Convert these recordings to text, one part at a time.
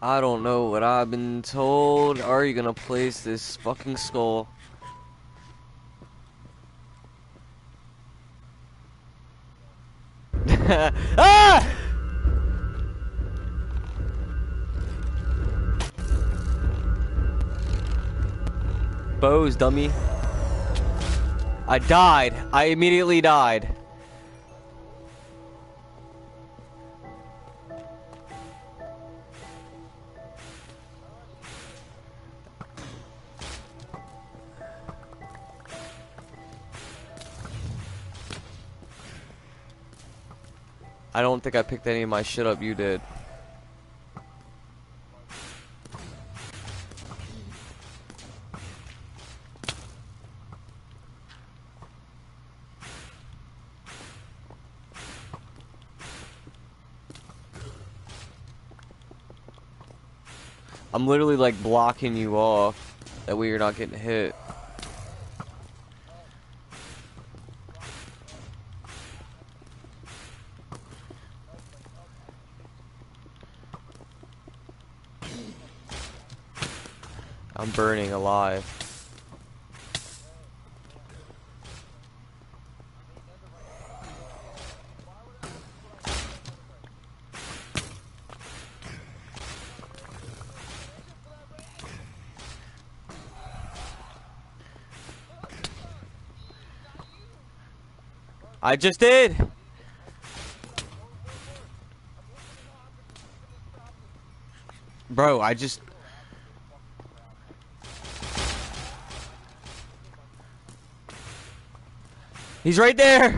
I don't know what I've been told. Are you gonna place this fucking skull? Ah! Bows, dummy. I died. I immediately died. I don't think I picked any of my shit up, you did. I'm literally like blocking you off. That way you're not getting hit. I'm burning alive. I just did! Bro, I just... He's right there!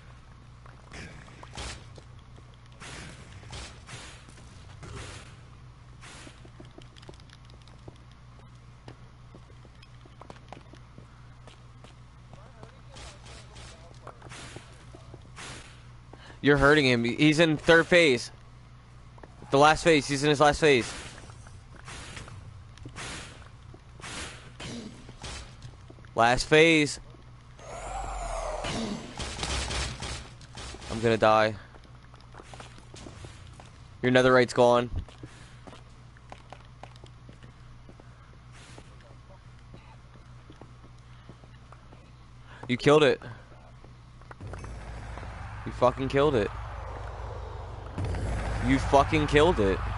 You're hurting him. He's in third phase. The last phase. He's in his last phase. Last phase. I'm gonna die. Your netherite's gone. You killed it. You fucking killed it. You fucking killed it.